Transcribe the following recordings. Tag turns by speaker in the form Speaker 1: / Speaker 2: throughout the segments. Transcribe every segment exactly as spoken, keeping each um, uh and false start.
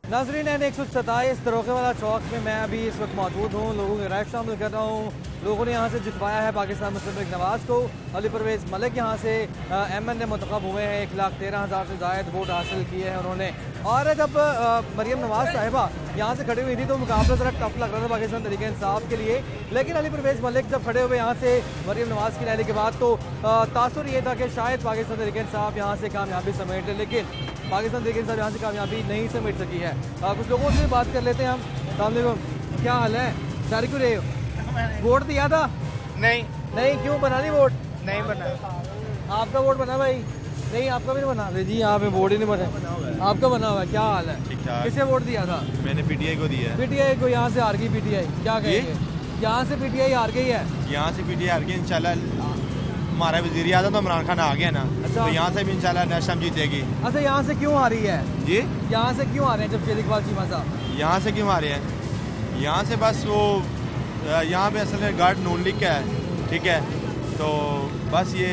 Speaker 1: नाजरीन एन एक सौ सताईस दरोगे वाला चौक में मैं अभी इस वक्त मौजूद हूँ। लोगों की राय शामिल कर रहा हूँ। लोगों ने यहाँ से जितवाया है पाकिस्तान मुस्लिम लीग नवाज को। अली परवेज़ मलिक यहाँ से एम एन ए मुंतखब हुए हैं। एक लाख तेरह हज़ार से ज़ायद वोट हासिल किए हैं उन्होंने। और जब मरियम नवाज साहिबा यहाँ से खड़ी हुई थी तो मुकाबला ज़रा टफ लग रहा था पाकिस्तान तहरीक इंसाफ के लिए, लेकिन अली परवेज़ मलिक जब खड़े हुए यहाँ से मरियम नवाज की रैली के बाद तो तासुर ये था कि शायद पाकिस्तान तहरीक इंसाफ यहाँ से कामयाबी समेट ले, लेकिन पाकिस्तान तहरीक इंसाफ यहाँ से कामयाबी नहीं समेट सकी है। आ, कुछ लोगों से बात कर लेते हैं हम। अस्सलाम, क्या हाल है? डर क्यों रहे हो? वोट दिया था?
Speaker 2: नहीं
Speaker 1: नहीं, क्यों बना नहीं वोट?
Speaker 2: नहीं बना।
Speaker 1: आपका वोट बना भाई? नहीं, आपका भी नहीं बना। जी यहाँ पे वोट ही नहीं बना। आपका बना हुआ है? क्या हाल है? किसे वोट दिया था?
Speaker 2: मैंने पीटीआई को दिया है।
Speaker 1: पीटीआई को? यहाँ से हार गई पीटीआई, क्या कहेंगे? यहाँ से पीटीआई हार गई है।
Speaker 2: यहाँ से पीटीआई हार गई। इंशाल्लाह हमारा वजीर आज़म तो इमरान खान आ गया ना। अच्छा। तो यहाँ से भी इंशाल्लाह नेक्स्ट टाइम जीतेगी।
Speaker 1: अच्छा, यहाँ से क्यों हारी है? जी यहाँ से क्यों आ रहे हैं जब शेरिकवाल चीमा साहब?
Speaker 2: यहाँ से क्यों आ रहे हैं? यहाँ से बस वो यहाँ पे असल में गार्ड नून लीग का है, ठीक है। तो बस ये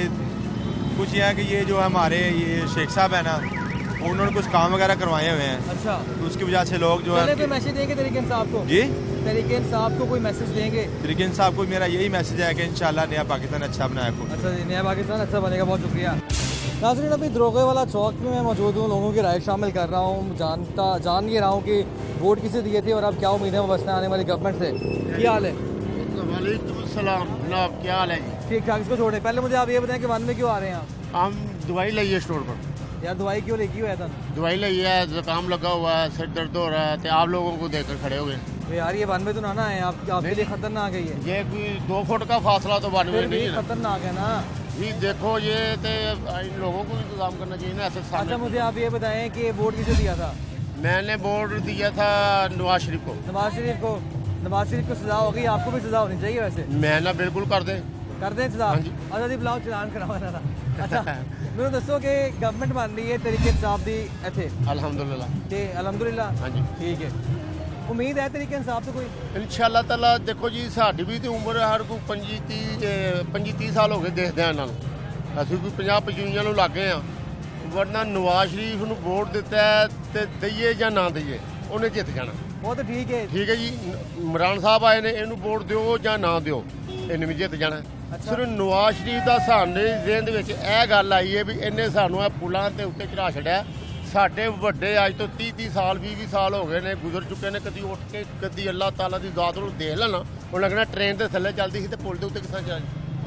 Speaker 2: कुछ ये है कि ये जो हमारे ये शेख साहब है ना, उन्होंने कुछ काम वगैरह करवाए हुए हैं। अच्छा। तो उसकी वजह से लोग जो है
Speaker 1: कोई मैसेज देंगे तहरीक इंसाफ को? जी तहरीक इंसाफ को कोई मैसेज देंगे?
Speaker 2: तहरीक इंसाफ को मेरा यही मैसेज है कि इंशाल्लाह नया पाकिस्तान अच्छा बनाएगा।
Speaker 1: अच्छा जी, नया पाकिस्तान अच्छा बनेगा। बहुत शुक्रिया। नाज़रीन, अभी दरोगे वाला चौक में मैं मौजूद हूँ। लोगों की राय शामिल कर रहा हूँ। जानता जान ये रहा हूँ कि वोट किसे दिए थे और अब क्या उम्मीद है वाबस्ता आने वाली गवर्नमेंट से। क्या हाल है?
Speaker 3: वालेकुम सलाम जनाब, क्या हाल है जी?
Speaker 1: ठीक ठाक। इसको छोड़े, पहले मुझे आप ये बताएं कि वन में क्यों आ रहे हैं आप?
Speaker 3: हम दवाई लाइए स्टोर पर।
Speaker 1: यार दवाई क्यों लेके हुआ था?
Speaker 3: दवाई लाइए, जुकाम लगा हुआ है, सिर दर्द हो रहा है, तो आप लोगों को देखकर खड़े हो गए।
Speaker 1: यार ये वन में तो ना ना है, आप आपके लिए खतरनाक है ये।
Speaker 3: ये कोई दो फुट का फासला तो वन में नहीं है।
Speaker 1: खतरनाक है ना
Speaker 3: जी। देखो ये तो इन लोगों को इंतजाम करना चाहिए ना ऐसे।
Speaker 1: अच्छा, मुझे आप ये बताएं कि वोट किसे दिया था?
Speaker 3: मैंने वोट दिया था नवाज शरीफ को।
Speaker 1: नवाज शरीफ को? नवाज शरीफ को सजा हो गई, आपको भी सजा होनी चाहिए वैसे।
Speaker 3: मैं ना बिल्कुल कर दे
Speaker 1: कर दें सजा। अच्छा जी, बुलाओ, चलान करवाना था। अच्छा मैं दसो कि गवर्नमेंट बन रही है तहरीक इंसाफ दी इत्थे? अल्हम्दुलिल्लाह। अल्हम्दुलिल्लाह, हाँ जी, ठीक है। उम्मीद है तहरीक इंसाफ से कोई?
Speaker 3: इंशाअल्लाह ताला। देखो जी, साडी भी तो उम्र हर को पंजी तीह पंजी तीह साल हो गए देखते हैं इन्होंने। असं कोई पंजाह पचवंजा नूं लग गए हैं। वरना नवाज शरीफ नूं वोट दिता है तो दईए या ना दईए, उन्हें जित जाना।
Speaker 1: वो तो ठीक है।
Speaker 3: ठीक है जी। इमरान साहब आए ने, इनू वोट दिओ या ना दिओ, इन्हें भी जित जाना।
Speaker 1: अच्छा।
Speaker 3: सिर्फ नवाज शरीफ का साडे ज़हन विच यह गल आई है भी इन्हें सानू पुलों के उत्ते चढ़ा छड़िया। साडे वड्डे अज तो तीह तीह साल भी भी साल हो गए ने, गुजर चुके ने। कभी उठ के कभी अल्लाह ताला की जात नूं देख लेना, उन्हें लगना ट्रेन के थले चलती थी तो पुल के उत्ते किस तरह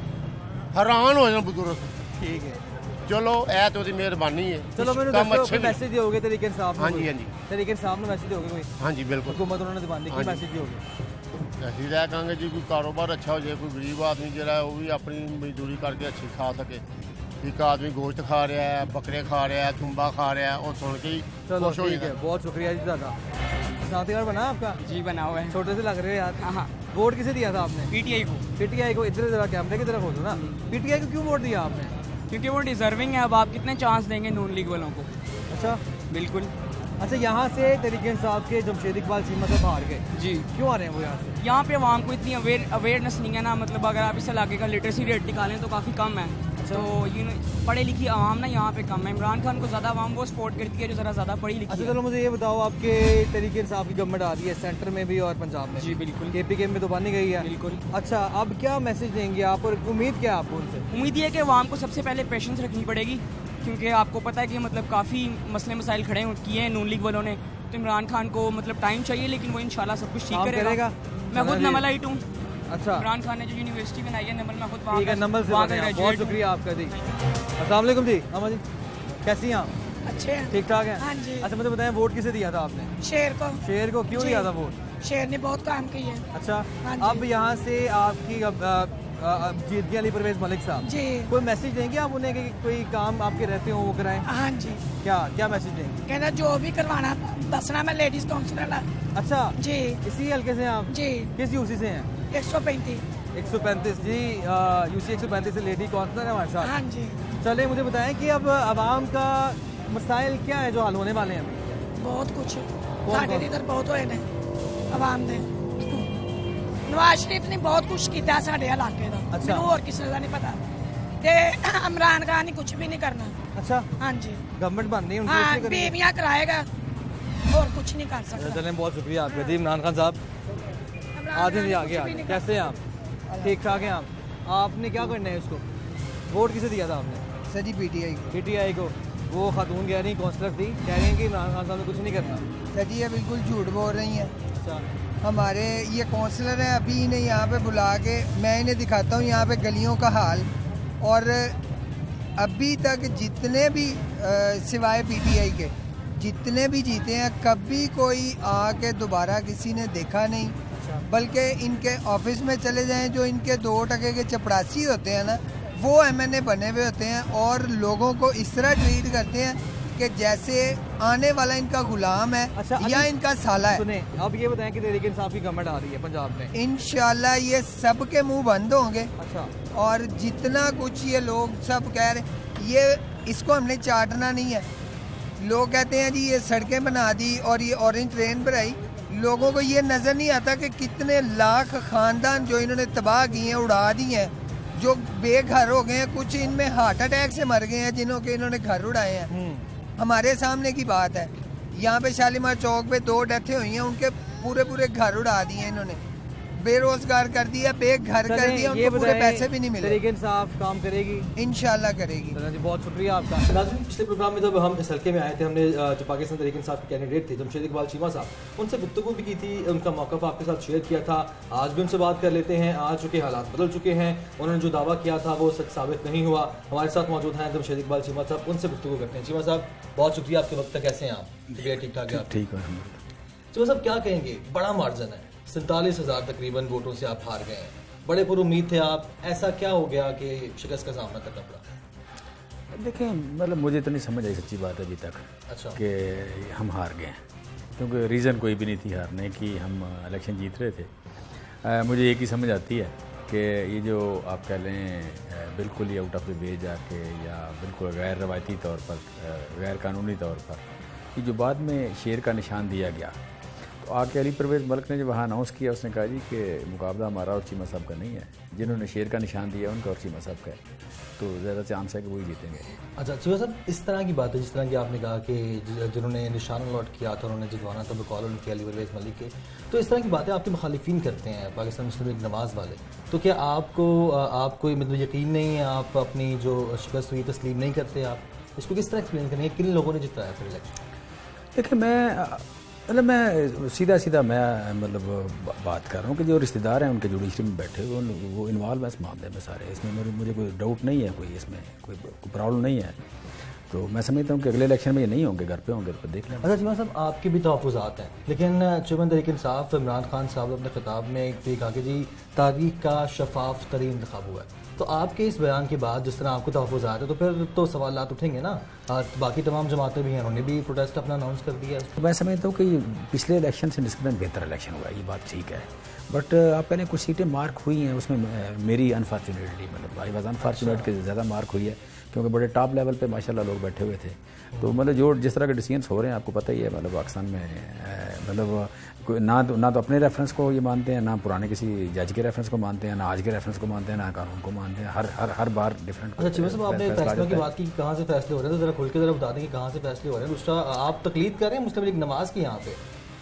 Speaker 3: चल, हैरान हो जाना बुजुर्ग। ठीक है, चलो ऐ तो मेहरबानी है।
Speaker 1: चलो मैंने दसो मैसेज दोगे तहरीक इंसाफ?
Speaker 3: हाँ जी, हाँ जी,
Speaker 1: तहरीक इंसाफ ने मैसेज दोगे कोई? हाँ जी बिल्कुल। हुकूमत उन्होंने दबानी की मैसेज दोगे?
Speaker 3: ਅਸੀਂ ਤਾਂ ਕਹਾਂਗੇ जी कोई कारोबार अच्छा हो जाए, कोई गरीब आदमी जो है वो भी अपनी मजदूरी करके अच्छी खा सके। एक आदमी गोश्त खा रहा है, बकरे खा रहा है, तुम्बा खा रहा है, और सुन के ही
Speaker 1: चलो ठीक है। बहुत शुक्रिया जी दादा। साथी कार्ड बना आपका? जी बना हुआ है। छोटे से लग रहे हो यार। हाँ। वोट किसे दिया था आपने? पीटीआई को। पीटीआई को? इधर जरा कैमरे की तरफ हो दो ना। पीटीआई को क्यों वोट दिया आपने?
Speaker 4: क्योंकि वो डिजर्विंग है। अब आप कितने चांस देंगे नून लीग वालों को? अच्छा बिल्कुल।
Speaker 1: अच्छा, यहाँ से तहरीक इंसाफ के जमशेद इकबाल चीमा साहब हार गए जी, क्यों आ रहे हैं वो यहाँ से?
Speaker 4: यहाँ पे आवाम को इतनी अवेयर अवेयरनेस नहीं है ना। मतलब अगर आप इस इलाके का लिटरेसी रेट निकालें तो काफ़ी कम है। अच्छा। तो यू नो पढ़े लिखी आवाम ना यहाँ पे कम है। इमरान खान को ज़्यादा आवाम वो सपोर्ट करती है जो ज़रा ज़्यादा पढ़ी लिखी।
Speaker 1: अच्छा चलो मुझे ये बताओ, आपके तहरीक इंसाफ की गवर्नमेंट आ रही है सेंटर में भी और पंजाब में?
Speaker 4: जी बिल्कुल।
Speaker 1: के पी के में तो बनी गई है? बिल्कुल। अच्छा, अब क्या मैसेज देंगे आप और उम्मीद क्या है आपको उनसे?
Speaker 4: उम्मीद ये है कि आवाम को सबसे पहले पेशेंस रखनी पड़ेगी, क्योंकि आपको पता है कि मतलब काफ़ी मसले मसाइल खड़े किए हैं नून लीग वालों ने। तो इमरान खान को मतलब टाइम चाहिए, लेकिन वो इंशाल्लाह सब कुछ ठीक करेगा। मैं खुद नमलाइट हूँ। अच्छा। इमरान खान ने जो यूनिवर्सिटी बनाई है नमल, मैं खुद वहाँ का
Speaker 1: नमल से बहुत शुक्रिया आपका जी। अस्सलाम वालेकुम जी। अम्मा जी कैसी हैं आप?
Speaker 5: अच्छे हैं, ठीक
Speaker 1: ठाक हैं।
Speaker 5: हाँ जी।
Speaker 1: अच्छा मुझे बताएं, वोट किसे दिया था आपने?
Speaker 5: शेर को।
Speaker 1: शेर को क्यों दिया था वोट?
Speaker 5: शेर ने बहुत काम किया है।
Speaker 1: अच्छा। अब यहाँ से आपकी जीत गया अली परवेज़ मलिक साहब जी, कोई मैसेज देंगे आप उन्हें कि कोई काम आपके रहते हो वो कराएं?
Speaker 5: हाँ जी।
Speaker 1: क्या क्या मैसेज देंगे?
Speaker 5: कहना जो भी करवाना दसना, मैं लेडीज काउंसलर। अच्छा जी। इसी
Speaker 1: हल्के से आप?
Speaker 5: जी।
Speaker 1: किस यूसी से हैं?
Speaker 5: एक सौ पैंतीस।
Speaker 1: एक सौ पैंतीस जी, यूसी एक सौ पैंतीस से लेडी काउंसलर है हमारे साथ।
Speaker 5: हाँ जी।
Speaker 1: चले मुझे बताएं कि अब आवाम का मसाइल क्या है जो हल होने वाले हैं अभी?
Speaker 5: बहुत कुछ साढ़े इधर बहुत होए ने आवाम ने। नवाज शरीफ ने बहुत कुछ किया साढ़े इलाके का। अच्छा। और किसी का नहीं पता। ते इमरान खान ने कुछ भी नहीं करना।
Speaker 1: अच्छा।
Speaker 5: हाँ जी।
Speaker 1: गवर्नमेंट बन रही है,
Speaker 5: हाँ, बीवियां कराएगा। और कुछ नहीं कर सकता।
Speaker 1: चलें, बहुत शुक्रिया आपका जी। इमरान खान साहब आते जी, आगे आगे कैसे हैं आप? ठीक ठाक हैं आप? आपने क्या करना है इसको? वोट किसे दिया था आपने?
Speaker 6: सर जी पीटीआई
Speaker 1: पीटीआई को। वो खातून कह रही काउंसलर थी, कह रही हैं कि इमरान खान साहब ने कुछ नहीं करना।
Speaker 6: सर जी ये बिल्कुल झूठ बोल रही हैं।
Speaker 1: अच्छा,
Speaker 6: हमारे ये काउंसलर हैं, अभी इन्हें यहाँ पे बुला के मैं इन्हें दिखाता हूँ यहाँ पे गलियों का हाल। और अभी तक जितने भी आ, सिवाय पीटीआई के जितने भी जीते हैं, कभी कोई आके दोबारा किसी ने देखा नहीं। बल्कि इनके ऑफिस में चले जाएं, जो इनके दो टके के चपरासी होते हैं ना, वो एमएनए बने हुए होते हैं और लोगों को इस तरह ट्रीट करते हैं कि जैसे आने वाला इनका गुलाम है। अच्छा, या इनका साला है।
Speaker 1: सुने, अब ये बताएं कि तहरीक इंसाफ की गवर्नमेंट आ रही है पंजाब में,
Speaker 6: इंशाल्लाह ये सब के मुंह बंद होंगे।
Speaker 1: अच्छा,
Speaker 6: और जितना कुछ ये लोग सब कह रहे, ये इसको हमने चाटना नहीं है। लोग कहते हैं जी ये सड़कें बना दी और ये ऑरेंज ट्रेन बनाई, लोगों को ये नज़र नहीं आता कि कितने लाख खानदान जो इन्होंने तबाह किए हैं, उड़ा दिए हैं, जो बेघर हो गए हैं, कुछ इनमें हार्ट अटैक से मर गए हैं जिन्हों के इन्होंने घर उड़ाए हैं। हमारे सामने की बात है, यहाँ पे शालीमार चौक पे दो डेथें हुई हैं, उनके पूरे पूरे घर उड़ा दिए इन्होंने, बेरोजगार कर दिया, बेघर कर दिया, उनको पूरे पैसे भी नहीं मिले।
Speaker 1: तहरीक इंसाफ काम करेगी,
Speaker 6: इंशाल्लाह करेगी।
Speaker 1: जी, बहुत शुक्रिया आपका। नाज़रीन, पिछले प्रोग्राम में जब हम इस हल्के में आए थे, हमने जो पाकिस्तान तहरीक इंसाफ के कैंडिडेट थे जमशेद इकबाल चीमा साहब, उनसे गुफ्तगू भी की थी, उनका मौक़िफ़ आपके साथ शेयर किया था। आज भी उनसे बात कर लेते हैं। आज चूँकि हालात बदल चुके हैं, उन्होंने जो दावा किया था वो सच साबित नहीं हुआ। हमारे साथ मौजूद हैं जमशेद इकबाल चीमा साहब, उनसे गुफ्तगू करते हैं। चीमा साहब, बहुत शुक्रिया आपके वक्त तक। कैसे हैं आप? ठीक ठाक है? ठीक है। चीमा साहब, क्या कहेंगे? बड़ा मार्जिन है, सैंतालीस हज़ार तकरीबन वोटों से आप हार गए हैं। बड़े पुर उम्मीद थे आप, ऐसा क्या हो गया कि शिकस्त का सामना करना पड़ा?
Speaker 7: देखिए, मतलब मुझे तो नहीं समझ आई सच्ची बात है अभी तक। अच्छा, कि हम हार गए हैं, क्योंकि रीज़न कोई भी नहीं थी हारने की। हम इलेक्शन जीत रहे थे। आ, मुझे एक ही समझ आती है कि ये जो आप कह लें बिल्कुल ही आउट ऑफ द वे जाके, या बिल्कुल गैर रवायती तौर पर, गैर कानूनी तौर पर, कि जो बाद में शेर का निशान दिया गया, आके अली परवेज़ मलिक ने जब वहाँ अनाउंस किया, उसने कहा जी कि मुकाबला हमारा और चीमा साहब का नहीं है, जिन्होंने शेर का निशान दिया उनका और चीमा साहब का है, तो ज़्यादा चांस है कि वही जीतेंगे। अच्छा, चीमा साहब, इस तरह की बात है जिस तरह की आपने कहा कि जिन्होंने निशान अलॉट किया था, उन्होंने जितवाना था, बकौल उनके अली परवेज़ मलिक के, तो इस तरह की बातें आपके मुखालिफिन करते हैं पाकिस्तान मुस्लिम लीग नवाज़ वाले, तो क्या आपको आपको मतलब यकीन नहीं है? आप अपनी जो शिकस्त हुई तस्लीम नहीं करते? आप इसको किस तरह एक्सप्लेन करेंगे? किन लोगों ने जिताया फिर इलेक्शन? देखिए, मैं मतलब मैं सीधा सीधा मैं मतलब बात कर रहा हूँ कि जो रिश्तेदार हैं उनके जुडिशरी में बैठे वो वो इन्वॉल्व है इस मामले में सारे। इसमें मुझे मुझे कोई डाउट नहीं है, कोई इसमें कोई कोई प्रॉब्लम नहीं है। तो मैं समझता हूँ कि अगले इलेक्शन में ये नहीं होंगे, घर पे होंगे, तो देख लें। अच्छा चीमा साहब, आपके भी तहफ़्फ़ुज़ात हैं, लेकिन चुमन तहरीक इंसाफ इमरान खान साहब अपने खिताब में एक कहा कि जी तारीख का शफाफ तरीन इंतखाब हुआ है, तो आपके इस बयान के बाद जिस तरह आपको तहफ़्फ़ुज़ात है, तो फिर तो सवालात उठेंगे ना। बाकी तमाम जमातें भी हैं, उन्होंने भी प्रोटेस्ट अपना अनाउंस कर दिया है। तो मैं समझता हूँ कि पिछले इलेक्शन से निस्बतन बेहतर इलेक्शन हुआ है, ये बात ठीक है। बट आप कह रहे हैं कुछ सीटें मार्क हुई हैं, उसमें मेरी अनफॉर्चुनेटली मतलब आई वॉज अनफॉर्चुनेट के ज़्यादा मार्क हुई है, क्योंकि बड़े टॉप लेवल पे माशाल्लाह लोग बैठे हुए थे। तो मतलब जो जिस तरह के डिसीजंस हो रहे हैं आपको पता ही है, मतलब पाकिस्तान में मतलब ना तो ना तो अपने रेफरेंस को ये मानते हैं, ना पुराने किसी जज के रेफरेंस को मानते हैं, ना आज के रेफरेंस को मानते हैं, ना कानून को मानते हैं। हर हर हर बार डिफरेंट। अच्छा चीमा साहब, आपने फैसलों की बात की, कहाँ से फैसले हो रहे हैं, तो ज़रा खुल के ज़रा बता दें कि कहाँ से फैसले हो रहे हैं। दूसरा, आप तकलीद कर रहे हैं मुस्लिम लीग नवाज़ की यहाँ पे?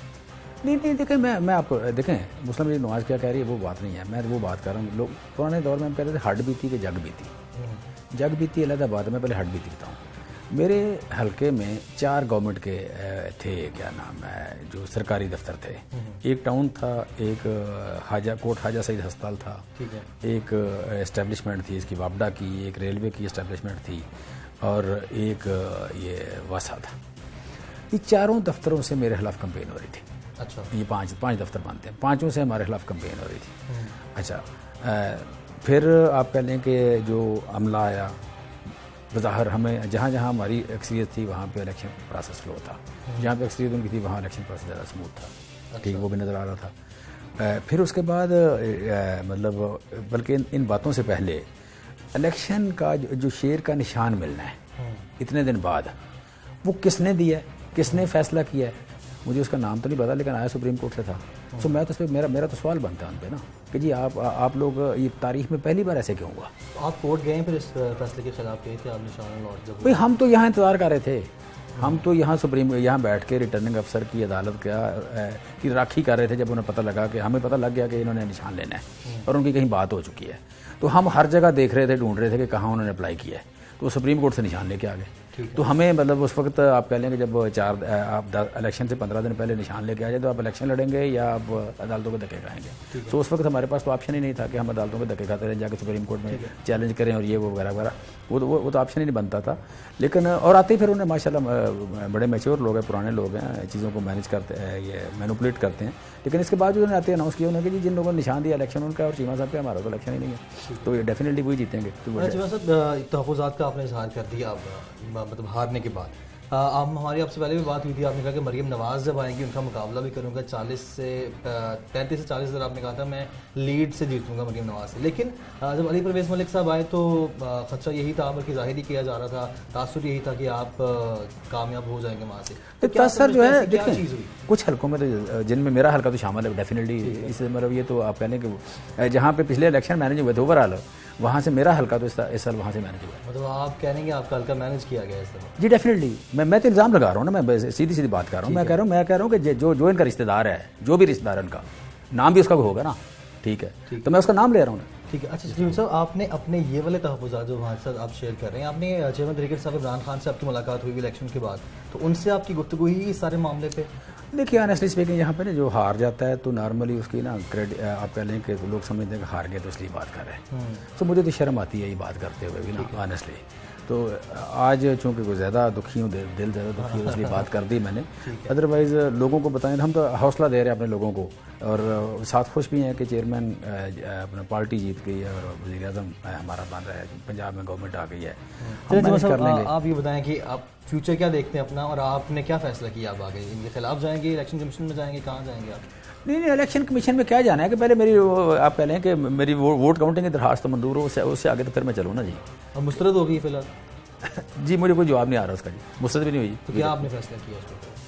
Speaker 7: नहीं नहीं, देखें, मैं मैं आपको देखें, मुस्लिम लीग नवाज़ क्या कह रही है वो बात नहीं है, मैं वो बात कर रहा हूँ। लोग पुराने दौर में हम कह रहे थे हड बीती कि जग बीती। जग बीती अलग बात है, मैं पहले हड बीती बताऊँ। मेरे हलके में चार गवर्नमेंट के थे, क्या नाम है, जो सरकारी दफ्तर थे। एक टाउन था, एक हाजा कोट हाजा सईद अस्पताल था, ठीक है, एक इस्टेब्लिशमेंट थी इसकी वापडा की, एक रेलवे की इस्टेब्लिशमेंट थी, और एक ये वासा था। ये चारों दफ्तरों से मेरे खिलाफ कंपेन हो रही थी। अच्छा, ये पांच पांच दफ्तर मानते हैं, पांचों से हमारे खिलाफ कंपेन हो रही थी। अच्छा, आ, फिर आप कह लें कि जो अमला आया, बज़ाहिर हमें जहाँ जहाँ हमारी अक्सरियत थी वहाँ पे इलेक्शन प्रोसेस फ्लो था, जहाँ पे अक्सरियत उनकी थी वहाँ इलेक्शन प्रोसेस ज़्यादा स्मूथ था। ठीक, वो भी नज़र आ रहा था। फिर उसके बाद मतलब बल्कि इन, इन बातों से पहले इलेक्शन का जो, जो शेर का निशान मिलना है इतने दिन बाद, वो किसने दिया, किसने फैसला किया है, मुझे उसका नाम तो नहीं पता, लेकिन आया सुप्रीम कोर्ट से था। तो मैं तो उस पर मेरा मेरा तो सवाल बनता है उन पर ना कि जी आप आप लोग ये तारीख में पहली बार ऐसे क्यों हुआ? आप कोर्ट गए फिर इस फैसले के खिलाफ गए थे आप निशान लॉट जब? भाई हम तो यहाँ इंतज़ार कर रहे थे, हम तो यहाँ सुप्रीम यहाँ बैठ के रिटर्निंग अफसर की अदालत का की राखी कर रहे थे जब उन्हें पता लगा कि हमें पता लग गया कि इन्होंने निशान लेना है और उनकी कहीं बात हो चुकी है। तो हम हर जगह देख रहे थे, ढूंढ रहे थे कि कहाँ उन्होंने अप्लाई किया है। तो वो सुप्रीम कोर्ट से निशान लेके आ गए। तो हमें मतलब उस वक्त आप कह लें कि जब चार आप इलेक्शन से पंद्रह दिन पहले निशान लेके आ जाए तो आप इलेक्शन लड़ेंगे या आप अदालतों के धक्के खाएंगे। तो उस वक्त हमारे पास तो ऑप्शन ही नहीं था कि हम अदालतों के धक्के खाते रहें, जाकर सुप्रीम कोर्ट में चैलेंज करें और ये वो वगैरह वगैरह, वो तो वो तो ऑप्शन ही नहीं बनता था। लेकिन और आते ही फिर उन्हें माशाल्लाह बड़े मैच्योर लोग हैं, पुराने लोग हैं, चीज़ों को मैनेज करते हैं, ये मैनिपुलेट करते हैं। लेकिन इसके बाद उन्होंने आते अनाउंस किया उन्होंने कि जिन लोगों ने निशान दिया इलेक्शन उनका और चीमा साहब का, हमारा तो इलेक्शन ही नहीं है, तो ये डेफिनेटली वही जीतेंगे।
Speaker 1: चीमा साहब तहफ़्फ़ुज़ात का आपने इज़हार कर दिया अब मतलब हारने के बाद, आप हमारी आपसे पहले भी बात हुई थी, आपने कहा कि मरीम नवाज़ जब आएंगी उनका मुकाबला भी करूंगा, चालीस से पैंतीस से चालीस हज़ार आपने कहा था मैं लीड से जीतूंगा मरीम नवाज़ से। लेकिन जब अली परवेज़ मलिक साहब आए तो खदशा यही था, बल्कि ज़ाहिर ही किया जा रहा था, तासुर यही था कि आप कामयाब हो जाएंगे वहाँ से।
Speaker 7: तो क्या सर जो है देखिए कुछ हल्कों में तो जिनमें मेरा हल्का तो शामिल है डेफिनेटली, इससे मतलब ये तो आप कह लें कि जहाँ पे पिछले इलेक्शन मैनेज हुए थे ओवरऑल वहाँ से मेरा हल्का तो इस साल वहाँ से मैनेज हुआ।
Speaker 1: मतलब आप कह रहे हैं कि आपका हल्का मैनेज किया गया इस तरह?
Speaker 7: जी डेफिनेटली, मैं मैं तो इल्ज़ाम लगा रहा हूँ ना, मैं सीधी सीधी बात कर रहा हूँ। मैं कह रहा हूँ मैं कह रहा हूँ कि जो जो इनका रिश्तेदार है, जो भी रिश्तेदार है उनका नाम भी उसका होगा ना, ठीक है, तो मैं उसका नाम ले रहा हूँ।
Speaker 1: ठीक है। अच्छा जी साहब, आपने अपने ये वाले तहफ़्फ़ुज़ात जो हमारे साथ आप शेयर कर रहे हैं, आपने चेयरमैन तहरीक साहब इमरान खान से आपकी मुलाकात हुई इलेक्शन के बाद, तो उनसे आपकी गुफ्तगू ही इस सारे मामले पे?
Speaker 7: देखिए ऑनेस्टली स्पीकिंग यहाँ पे ना जो हार जाता है तो नॉर्मली उसकी ना क्रेडिट आप कह लें कि लोग समझते हैं कि हार गए तो इसलिए बात कर रहे हैं। तो मुझे तो शर्म आती है ये बात करते हुए भी ना ऑनेस्टली। तो आज चूँकि कोई ज़्यादा दुखी हूँ, दिल ज़्यादा दुखी है, इसलिए बात कर दी मैंने। अदरवाइज़ लोगों को बताएं, हम तो हौसला दे रहे हैं अपने लोगों को और साथ खुश भी हैं कि चेयरमैन अपना पार्टी जीत गई है और वज़ीर आज़म हमारा बन रहा है, पंजाब में गवर्नमेंट आ गई है, हम मैनेज कर लेंगे।
Speaker 1: आप ये बताएं कि आप फ्यूचर क्या देखते हैं अपना और आपने क्या फ़ैसला किया? आप आगे इनके खिलाफ जाएंगे, इलेक्शन कमीशन में जाएंगे, कहाँ जाएंगे आप?
Speaker 7: नहीं नहीं, इलेक्शन कमीशन में क्या जाना है कि पहले मेरी आप कह लें कि मेरी वोट काउंटिंग की दरखास्त तो मंजूर हो, उससे उससे आगे तो फिर मैं चलूँ ना जी।
Speaker 1: अब मुस्तरद हो गई फिलहाल?
Speaker 7: जी मुझे कोई जवाब नहीं आ रहा उसका जी, मुस्तरद भी नहीं हुई।
Speaker 1: तो क्या आपने फैसला किया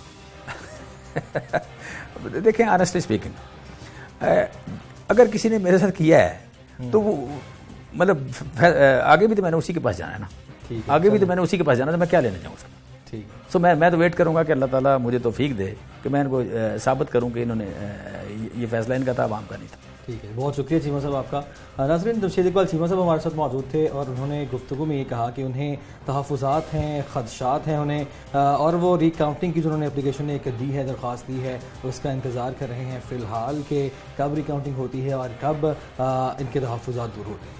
Speaker 1: उस पर?
Speaker 7: देखें ऑनेस्टली स्पीकिंग, अगर किसी ने मेरे साथ किया है तो वो मतलब आगे भी तो मैंने उसी के पास जाना है ना, आगे भी तो मैंने उसी के पास जाना, तो मैं क्या लेने जाऊँ उसका? ठीक है। सो मैं मैं तो वेट करूंगा कि अल्लाह ताला मुझे तौफीक दे कि मैं इनको साबित करूं कि इन्होंने ये फैसला इनका था, आवाम का नहीं था।
Speaker 1: ठीक है, बहुत शुक्रिया चीमा साहब आपका। नाज़रीन, जमशेद इकबाल चीमा साहब हमारे साथ मौजूद थे और उन्होंने गुफ्तगू में ये कहा कि उन्हें तहफ़्फ़ुज़ात हैं, खदशात हैं उन्हें, और वो रिकाउंटिंग की जो उन्होंने एप्लीकेशन एक दी है, दरख्वास्त दी है, उसका इंतज़ार कर रहे हैं फ़िलहाल कि कब रिकाउंटिंग होती है और कब इनके तहफ़्फ़ुज़ात दूर होते हैं।